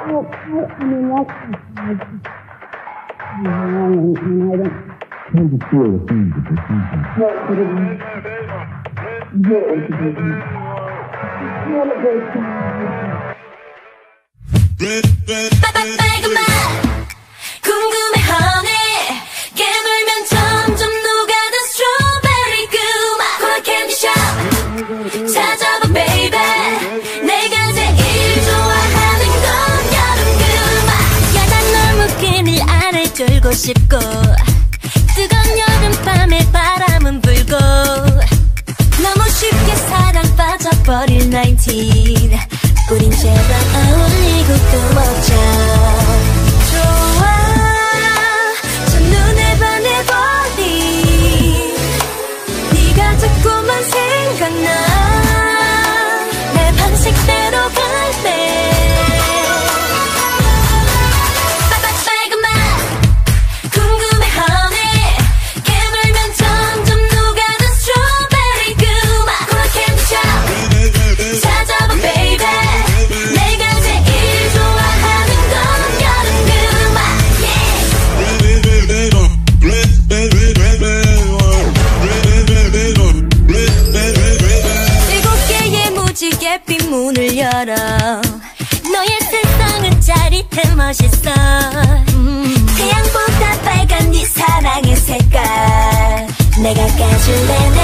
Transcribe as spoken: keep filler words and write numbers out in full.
Tend to feel the things that they think 빨간맛 궁금해 honey 깨물면 점점 녹아든 스트로베리 그맛 콜라 캔디샵 찾아봐 baby 내가 제일 좋아하는 건 여름 그맛 야단 널 묶이는 안을 졸고 싶고 뜨거운 여름밤에 바람은 불고 너무 쉽게 사랑 빠져버릴 나인틴 우린 제발 어울리고 또 먹자 좋아 저 눈에 반해버린 네가 자꾸만 생각나 내 방식대로 갈래 빨간맛 궁금해 honey 깨물면 점점 녹아든 스트로베리 그맛 콜라 캔디샵 찾아봐 baby 내가 제일 좋아하는 건 여름 그맛 yeah. 일곱 개의 무지개 핀 문을 열어 너의 세상은 짜릿해 멋있어 음. 태양보다 빨간 네 사랑의 색깔 내가 까줄래